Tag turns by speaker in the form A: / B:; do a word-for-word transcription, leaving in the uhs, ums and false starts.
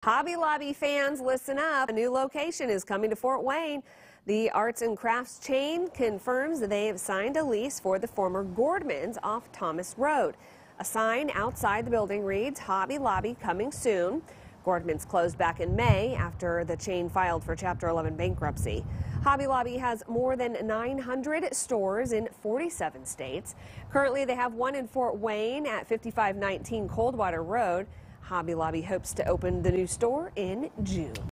A: Hobby Lobby fans, listen up. A new location is coming to Fort Wayne. The arts and crafts chain confirms that they have signed a lease for the former Gordman's off Thomas Road. A sign outside the building reads, Hobby Lobby coming soon. Gordman's closed back in May after the chain filed for Chapter eleven bankruptcy. Hobby Lobby has more than nine hundred stores in forty-seven states. Currently, they have one in Fort Wayne at fifty-five nineteen Coldwater Road. Hobby Lobby hopes to open the new store in June.